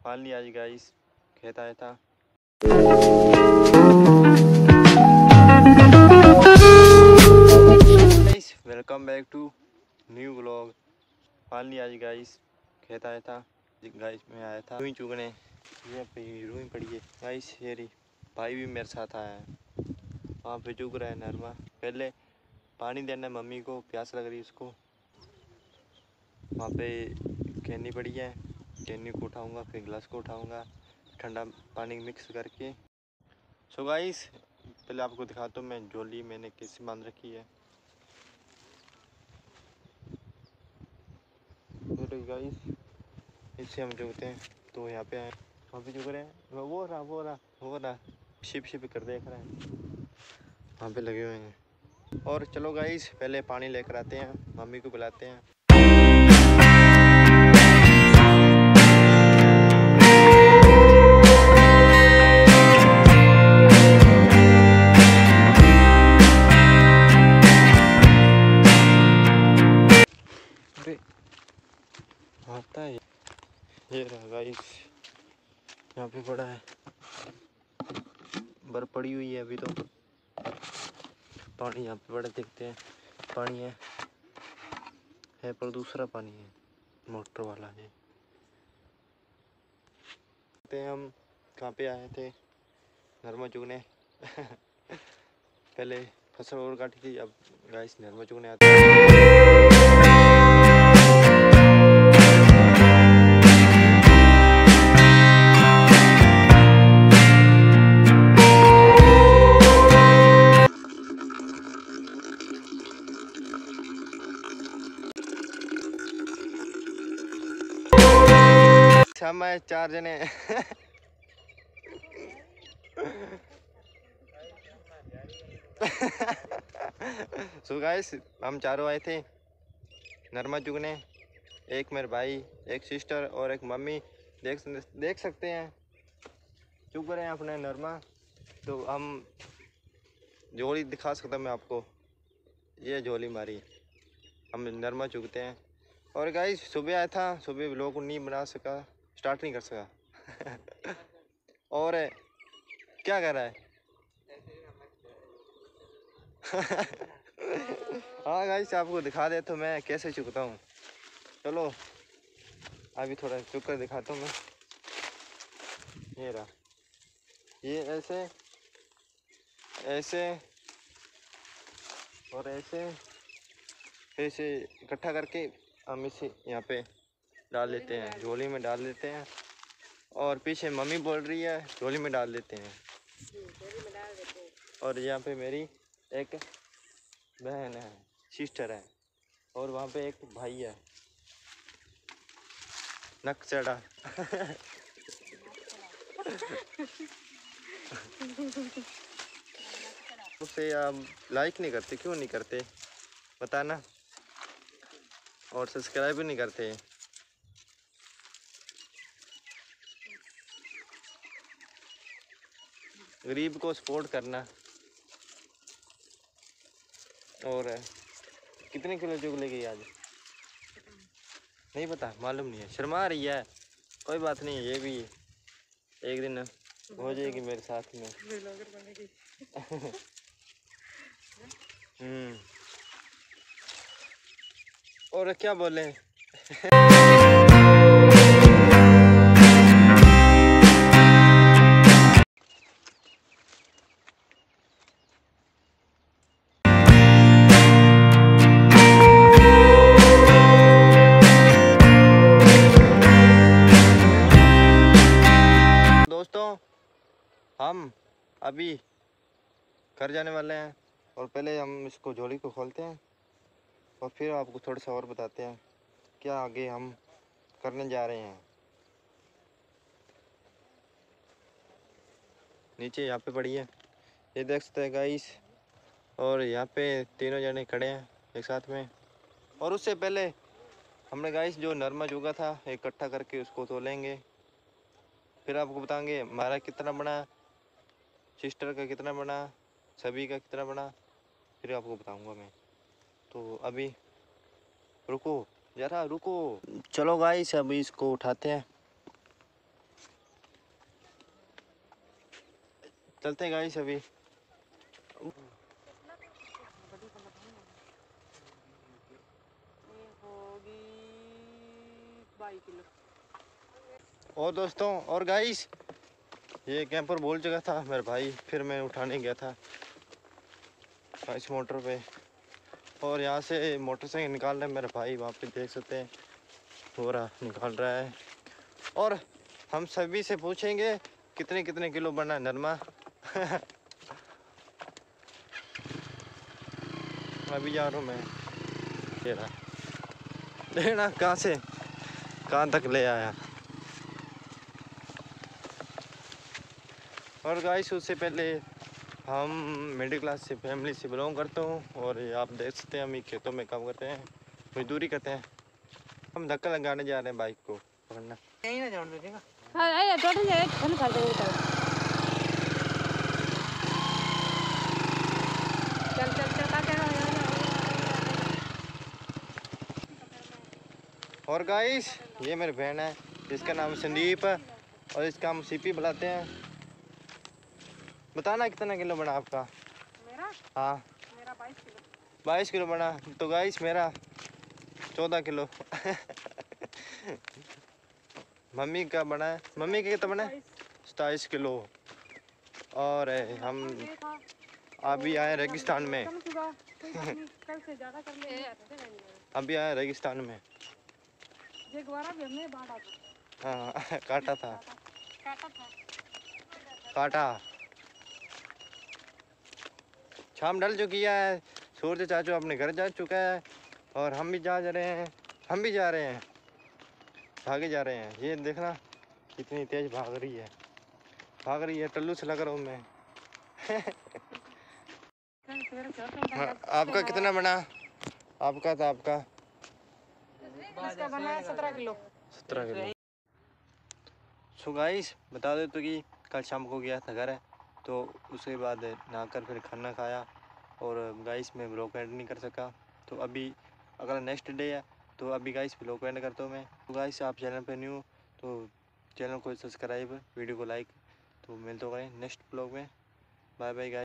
Finally आज guys खेत आया था। Guys welcome back to new vlog. Finally आज गाइस खेत आया था। गाइस मैं आया था रुई चुगने। ये पे रुई पड़ी है गाइस। ये रही भाई भी मेरे साथ आया है। वहाँ पे चुग रहा है नरमा। पहले पानी देना है मम्मी को, प्यास लग रही है उसको। वहाँ पे कैनी पड़ी है, कैनी को उठाऊंगा, फिर गिलास को उठाऊंगा ठंडा पानी मिक्स करके। सो गाइस पहले आपको दिखाता हूँ मैं झोली मैंने कैसे बांध रखी है। गाइस इससे हम चुगते हैं। तो यहाँ पे आए, वहाँ पे चुग रहे हैं। वो रहा शिप शिप कर देख रहे हैं, वहाँ पे लगे हुए हैं। और चलो गाइस पहले पानी लेकर आते हैं, मम्मी को बुलाते हैं। आता है ये रहा गाइस, यहाँ पे पड़ा है, बर्फ पड़ी हुई है अभी तो। पानी यहाँ पे बड़ा देखते हैं, पानी है पर दूसरा पानी है, मोटर वाला है। हम कहाँ पे आए थे? नरमा चुगने। पहले फसल और काटी थी, अब गाइस नरमा चुगने आते हैं। हम आए 4 जने। सो गाइस हम चारों आए थे नरमा चुगने। एक मेरे भाई, एक सिस्टर और एक मम्मी। देख सकते हैं चुग रहे हैं अपने नरमा। तो हम झोली दिखा सकता मैं आपको, ये झोली मारी, हम नरमा चुगते हैं। और गाइस सुबह आया था, सुबह व्लॉग नहीं बना सका, स्टार्ट नहीं कर सका। और क्या कर रहा है? हाँ गाइस आपको दिखा दे तो मैं कैसे चुगता हूँ। चलो अभी थोड़ा चुग कर दिखाता हूँ मैं। ये रहा, ये ऐसे ऐसे और ऐसे ऐसे इकट्ठा करके हम इसे यहाँ पे डाल लेते हैं, झोली में डाल लेते हैं। और पीछे मम्मी बोल रही है झोली में डाल देते हैं। और यहाँ पे मेरी एक बहन है, सिस्टर है, और वहाँ पे एक भाई है नक्सड़ा। उसे आप लाइक नहीं करते, क्यों नहीं करते बताना, और सब्सक्राइब भी नहीं करते। गरीब को सपोर्ट करना। और कितने किलो चुग लेगी आज? नहीं पता, मालूम नहीं है, शर्मा रही है। कोई बात नहीं, ये भी एक दिन हो जाएगी मेरे साथ में। और क्या बोले? दोस्तों हम अभी घर जाने वाले हैं, और पहले हम इसको झोली को खोलते हैं और फिर आपको थोड़ा सा और बताते हैं क्या आगे हम करने जा रहे हैं। नीचे यहाँ पे पड़ी है, ये देख सकते हैं गाइस। और यहाँ पे तीनों जने खड़े हैं एक साथ में। और उससे पहले हमने गाइस जो नरमा चुगा था इकट्ठा करके उसको तोलेंगे, फिर आपको बताएंगे हमारा कितना बना, सिस्टर का कितना बना, सभी का कितना बना, फिर आपको बताऊंगा मैं। तो अभी रुको, जरा रुको। चलो गाइस अभी इसको उठाते हैं। चलते हैं गाइस अभी। और दोस्तों और गाइस, ये कैंपर बोल चुका था मेरे भाई, फिर मैं उठाने गया था इस मोटर पे। और यहाँ से मोटरसाइकिल निकाल रहे हैं मेरे भाई, वहाँ पे देख सकते हैं हो रहा निकाल रहा है। और हम सभी से पूछेंगे कितने कितने किलो बना नरमा। अभी जा रहा हूँ मैं। ये रहा, देखना कहाँ से कहाँ तक ले आया। और गाइस उससे पहले, हम मिडिल क्लास से फैमिली से बिलोंग करते हूँ। और ये आप देख सकते हैं हम खेतों में काम करते हैं, मजदूरी करते हैं। हम धक्का लगाने जा रहे हैं बाइक को पकड़ना। यहीं ना जाने देगा। हाँ आया टोटल जाए फोन कर दे। चल चल चल का क्या। और गाइस ये मेरी बहन है, इसका नाम संदीप है और इसका हम सीपी बुलाते हैं। बताना कितना किलो बना आपका? मेरा? हाँ मेरा 22 किलो। 22 किलो बना। तो गाइस मेरा 14 किलो। मम्मी का बना है, मम्मी का कितना बना है? 27 किलो। और हम अभी आए रेगिस्तान में। अभी आए रेगिस्तान में। हाँ काटा था काटा। शाम ढल चुकी है, सूरज चाचू अपने घर जा चुका है और हम भी जा रहे हैं। हम भी जा रहे हैं, भागे जा रहे हैं। ये देखना कितनी तेज भाग रही है, भाग रही है। टल्लू से लग रहा हूँ मैं। आपका कितना बना? आपका था आपका? इसका बना है 17 किलो। 17 किलो। सो गाइस बता दो तो कि कल शाम को गया था घर है, तो उसके बाद नहाकर फिर खाना खाया। और गाइस मैं ब्लॉग एंड नहीं कर सका, तो अभी अगला नेक्स्ट डे है, तो अभी गाइस ब्लॉग एंड करता हूँ मैं। तो गाइस आप चैनल पे न्यू तो चैनल को सब्सक्राइब, वीडियो को लाइक। तो मिलते हैं नेक्स्ट ब्लॉग में। Bye bye guys.